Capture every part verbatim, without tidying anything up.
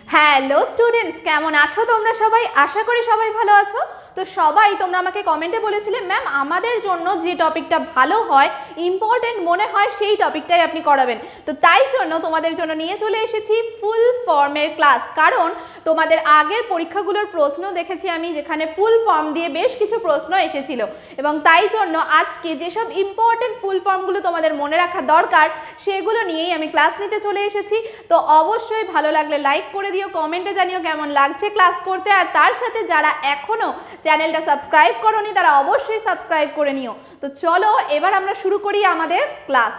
Hello students, কেমন আছো তোমরা সবাই? আশা করি সবাই ভালো আছো। তো সবাই তোমরা আমাকে কমেন্টে বলেছিলে ম্যাম আমাদের জন্য যে টপিকটা ভালো হয়, ইম্পর্টেন্ট মনে হয় সেই টপিকটাই আপনি করাবেন। তো তাই জন্য তোমাদের জন্য নিয়ে চলে এসেছি ফুল ফর্মের ক্লাস। কারণ তোমাদের আগের পরীক্ষাগুলোর প্রশ্ন দেখেছি আমি, যেখানে ফুল ফর্ম দিয়ে বেশ কিছু প্রশ্ন এসেছিল, এবং তাই জন্য আজকে যেসব ইম্পর্টেন্ট ফুল ফর্মগুলো তোমাদের মনে রাখা দরকার সেগুলো নিয়েই আমি ক্লাস নিতে চলে এসেছি। তো অবশ্যই ভালো লাগলে লাইক করে দিও, কমেন্টে জানিও কেমন লাগছে ক্লাস করতে। আর তার সাথে যারা এখনও চ্যানেলটা সাবস্ক্রাইব করোনি তারা অবশ্যই সাবস্ক্রাইব করে নিও। তো চলো এবার আমরা শুরু করি আমাদের ক্লাস।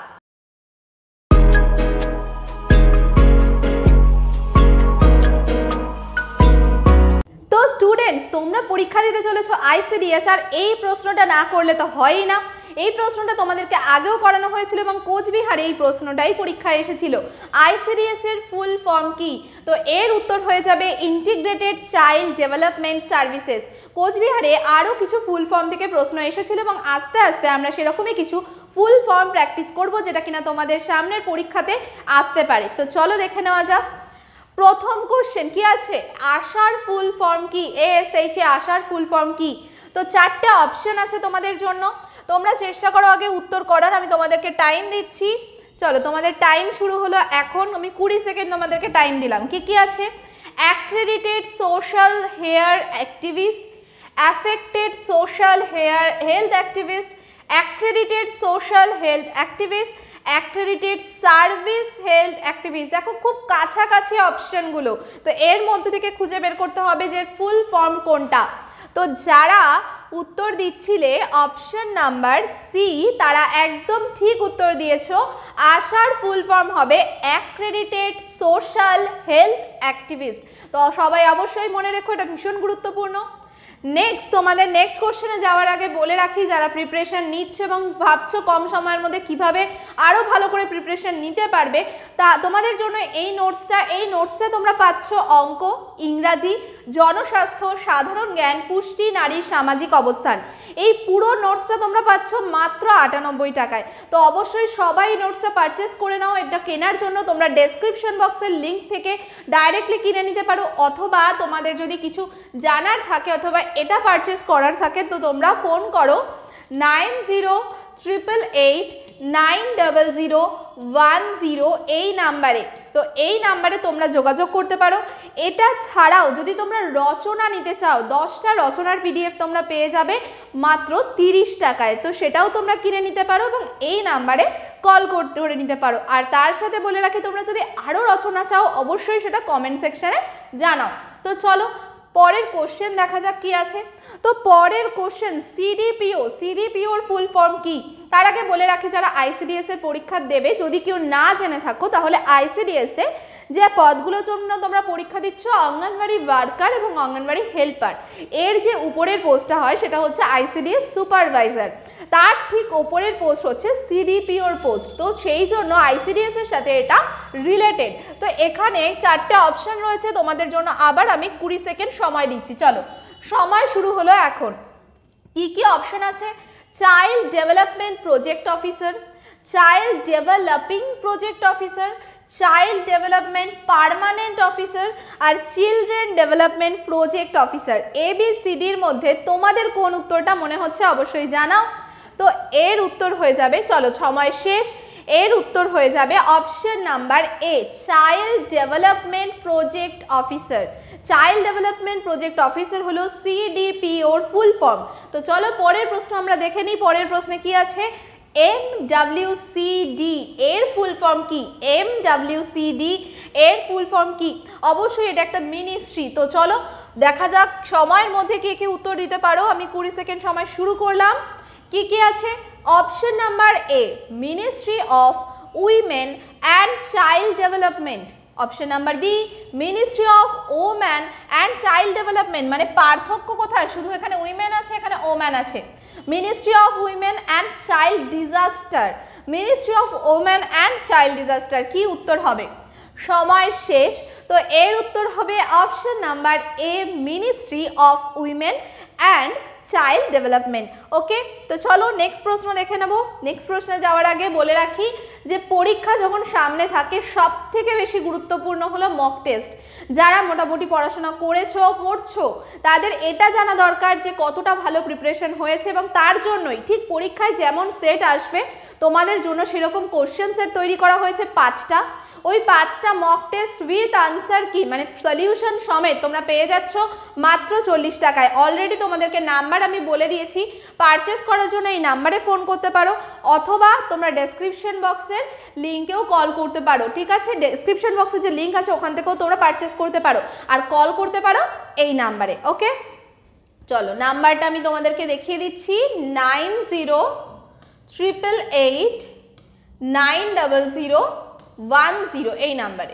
তো স্টুডেন্টস, তোমরা পরীক্ষা দিতে চলেছো আইসিডিএস, আর এই প্রশ্নটা না করলে তো হয়ই না। এই প্রশ্নটা তোমাদেরকে আগেও করানো হয়েছিল এবং কোচবিহারে এই প্রশ্নটাই পরীক্ষায় এসেছিল। আইসিডিএস এর ফুল ফর্ম কি? তো এর উত্তর হয়ে যাবে ইন্টিগ্রেটেড চাইল্ড ডেভেলপমেন্ট সার্ভিসেস। কোচবিহারে আরও কিছু ফুল ফর্ম থেকে প্রশ্ন এসেছিল এবং আস্তে আস্তে আমরা সেরকমই কিছু ফুল ফর্ম প্র্যাকটিস করব, যেটা কিনা তোমাদের সামনের পরীক্ষাতে আসতে পারে। তো চলো দেখে নেওয়া যাক। প্রথম কোশ্চেন কি আছে? আশার ফুল ফর্ম কি? এএসএইচ এ আশার ফুল ফর্ম কি? তো চারটে অপশন আছে তোমাদের জন্য, তোমরা চেষ্টা করো আগে উত্তর করার। আমি তোমাদেরকে টাইম দিচ্ছি। চলো তোমাদের টাইম শুরু হলো এখন। আমি কুড়ি সেকেন্ড তোমাদেরকে টাইম দিলাম। কি কি আছে? Accredited social hair activist, affected social hair health activist, accredited social health activist, accredited service health activist. দেখো খুব কাছাকাছি অপশনগুলো, তো এর মধ্যে থেকে খুঁজে বের করতে হবে যে ফুল ফর্ম কোনটা। তো যারা উত্তর দিচ্ছিলে অপশন নাম্বার সি, তারা একদম ঠিক উত্তর দিয়েছো। আশার ফুল ফর্ম হবে অ্যাক্রেডিটেড সোশ্যাল হেলথ অ্যাক্টিভিস্ট। তো সবাই অবশ্যই মনে রেখো, এটা ভীষণ গুরুত্বপূর্ণ। নেক্সট, তোমাদের নেক্সট কোশ্চেনে যাওয়ার আগে বলে রাখি, যারা প্রিপারেশন নিচ্ছ এবং ভাবছো কম সময়ের মধ্যে কিভাবে আরও ভালো করে প্রিপারেশন নিতে পারবে, তা তোমাদের জন্য এই নোটসটা এই নোটসটা তোমরা পাচ্ছ অঙ্ক, ইংরাজি, জনস্বাস্থ্য, সাধারণ জ্ঞান, পুষ্টি, নারীর সামাজিক অবস্থান। এই পুরো নোটসটা তোমরা পাচ্ছ মাত্র আটানব্বই টাকায়। তো অবশ্যই সবাই নোটসটা পারচেস করে নাও। এটা কেনার জন্য তোমরা ডেসক্রিপশন বক্সের লিঙ্ক থেকে ডাইরেক্টলি কিনে নিতে পারো, অথবা তোমাদের যদি কিছু জানার থাকে অথবা এটা পারচেস করার থাকে তো তোমরা ফোন করো nine zero triple eight nine double zero one zero এই নাম্বারে। তো এই নাম্বারে তোমরা যোগাযোগ করতে পারো। এটা ছাড়াও যদি তোমরা রচনা নিতে চাও, দশটা রচনার পিডিএফ তোমরা পেয়ে যাবে মাত্র তিরিশ টাকায়। তো সেটাও তোমরা কিনে নিতে পারো এবং এই নাম্বারে কল করতে করে নিতে পারো। আর তার সাথে বলে রাখি, তোমরা যদি আরও রচনা চাও অবশ্যই সেটা কমেন্ট সেকশানে জানাও। তো চলো পরের কোশ্চেন দেখা যাক কি আছে। তো পরের কোশ্চেন সিডিপিও। সিডিপিওর ফুল ফর্ম কি? তার আগে বলে রাখি, যারা আইসিডিএস এর পরীক্ষা দেবে, যদি কেউ না জেনে থাকো তাহলে আইসিডিএস এ যে পদগুলোর জন্য তোমরা পরীক্ষা দিচ্ছ, অঙ্গনওয়াড়ি ওয়ার্কার এবং অঙ্গনওয়াড়ি হেল্পার, এর যে উপরের পোস্টটা হয় সেটা হচ্ছে আইসিডিএস সুপারভাইজার। তার ঠিক ওপরের পোস্ট হচ্ছে সিডিপিওর পোস্ট। তো সেই জন্য আইসিডিএস এর সাথে এটা রিলেটেড। তো এখানে চারটে অপশন রয়েছে তোমাদের জন্য। আবার আমি কুড়ি সেকেন্ড সময় দিচ্ছি। চলো সময় শুরু হলো এখন। কি কি অপশন আছে? Child development project officer, child developing project officer, child development permanent officer আর children development project officer. A B C ডির মধ্যে তোমাদের কোন উত্তরটা মনে হচ্ছে অবশ্যই জানাও। তো এর উত্তর হয়ে যাবে, চলো সময় শেষ, এর উত্তর হয়ে যাবে option number A, child development project officer. Child development project officer হলো সিডিপিওর ফুল ফর্ম। তো চলো পরের প্রশ্ন আমরা দেখে নিই। পরের প্রশ্নে কি আছে? এম ডাব্লিউ সি ডি এর ফুল ফর্ম কি? এম ডাব্লিউ সি ডি এর ফুল ফর্ম কি? অবশ্যই এটা একটা মিনিস্ট্রি। তো চলো দেখা যাক সময়ের মধ্যে কে কে উত্তর দিতে পারো। আমি কুড়ি সেকেন্ড সময় শুরু করলাম। কি কি আছে? Option number A, ministry of women and child development. Option number B, ministry of woman and child development. মানে পার্থক্য কোথায়? শুধু এখানে উইমেন আছে, এখানে ওম্যান আছে। Ministry of women and child disaster, ministry of woman and child disaster. কি উত্তর হবে? সময় শেষ। তো এর উত্তর হবে option number A, ministry of women and child development. Okay, তো চলো নেক্সট প্রশ্ন দেখে নেব। নেক্সট প্রশ্নে যাওয়ার আগে বলে রাখি যে পরীক্ষা যখন সামনে থাকে সব থেকে বেশি গুরুত্বপূর্ণ হলো মক টেস্ট। যারা মোটামুটি পড়াশোনা করেছো করছো তাদের এটা জানা দরকার যে কতটা ভালো প্রিপারেশন হয়েছে, এবং তার জন্যই ঠিক পরীক্ষায় যেমন সেট আসবে তোমাদের জন্য সেরকম কোশ্চেন সেট তৈরি করা হয়েছে পাঁচটা। ওই পাঁচটা মক টেস্ট উইথ আনসার কি মানে সলিউশন সমেত তোমরা পেয়ে যাচ্ছ মাত্র চল্লিশ টাকায়। অলরেডি তোমাদেরকে নাম্বার আমি বলে দিয়েছি, পারচেস করার জন্য এই নাম্বারে ফোন করতে পারো অথবা তোমরা ডেসক্রিপশন বক্সের লিঙ্কেও কল করতে পারো, ঠিক আছে? ডেসক্রিপশন বক্সে যে লিঙ্ক আছে ওখান থেকেও তোমরা পারচেস করতে পারো আর কল করতে পারো এই নাম্বারে। ওকে, চলো নাম্বারটা আমি তোমাদেরকে দেখিয়ে দিচ্ছি, nine zero triple eight nine double zero one zero এই নাম্বারে।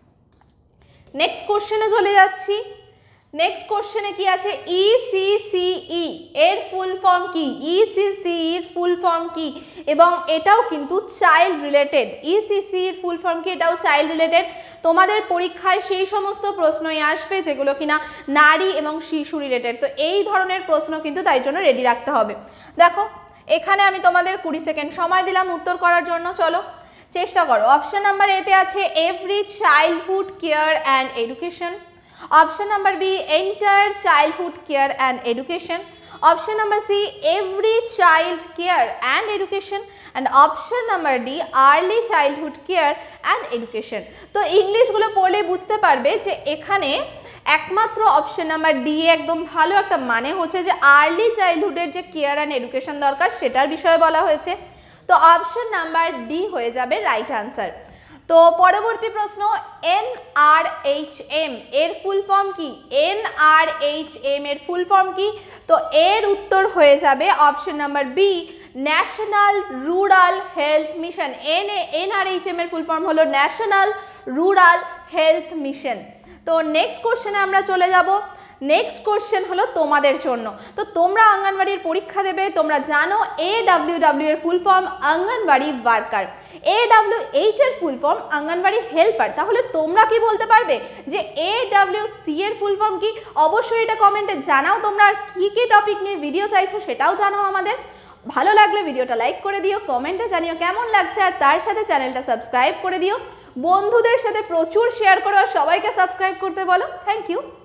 নেক্সট কোশ্চেনে চলে যাচ্ছি। নেক্সট কোশ্চেনে কি আছে, ইসিসিই এর ফুল ফর্ম কি? ইসিসিই এর ফুল ফর্ম কি? এবং এটাও কিন্তু চাইল্ড রিলেটেড। ইসিসিই এর ফুল ফর্ম কি? এটাও চাইল্ড রিলেটেড। তোমাদের পরীক্ষায় সেই সমস্ত প্রশ্নই আসবে যেগুলো কিনা নারী এবং শিশু রিলেটেড। তো এই ধরনের প্রশ্ন কিন্তু তাই জন্য রেডি রাখতে হবে। দেখো এখানে আমি তোমাদের কুড়ি সেকেন্ড সময় দিলাম উত্তর করার জন্য, চলো চেষ্টা করো। অপশন নাম্বার এতে আছে every childhood care and education. Option number B entire childhood care and education. Option number C every child care and education. And option number D early childhood care and education. তো ইংলিশগুলো পড়লে বুঝতে পারবে যে এখানে একমাত্র অপশন নাম্বার ডি একদম ভালো একটা মানে হচ্ছে যে আর্লি চাইল্ডহুডের যে কেয়ার অ্যান্ড এডুকেশন দরকার সেটার বিষয়ে বলা হয়েছে। তো অপশন নাম্বার ডি হয়ে যাবে রাইট আনসার। তো পরবর্তী প্রশ্ন, এন আর এইচ এম এর ফুল ফর্ম কি? এন আর এইচ এম এর ফুল ফর্ম কি? তো এর উত্তর হয়ে যাবে option number B national rural health mission. N N R H M এর ফুল ফর্ম হলো ন্যাশনাল রুরাল হেলথ মিশন। তো নেক্সট কোশ্চেনে আমরা চলে যাব। নেক্সট কোশ্চেন হলো তোমাদের জন্য। তো তোমরা অঙ্গনওয়াড়ির পরীক্ষা দেবে, তোমরা জানো এ ডাব্লিউ ডাব্লিউ এর full form Anganwadi worker, A W H এর ফুল ফর্ম অঙ্গনওয়াড়ি হেল্পার। তাহলে তোমরা কি বলতে পারবে যে এ ডাব্লিউ সি এর ফুল ফর্ম কি? অবশ্যই এটা কমেন্টে জানাও। তোমরা আর কী কী টপিক নিয়ে ভিডিও চাইছো সেটাও জানাও আমাদের। ভালো লাগলে ভিডিওটা লাইক করে দিও, কমেন্টে জানিও কেমন লাগছে, আর তার সাথে চ্যানেলটা সাবস্ক্রাইব করে দিও। বন্ধুদের সাথে প্রচুর শেয়ার করো আর সবাইকে সাবস্ক্রাইব করতে বলো। Thank you.